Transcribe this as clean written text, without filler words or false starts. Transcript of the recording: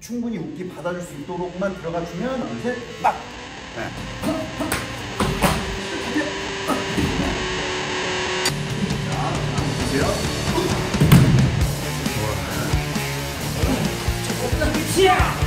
충분히 웃기 받아줄 수 있도록만 들어가 주면 이제 빡! 네. 자, 보세요. 끝이야!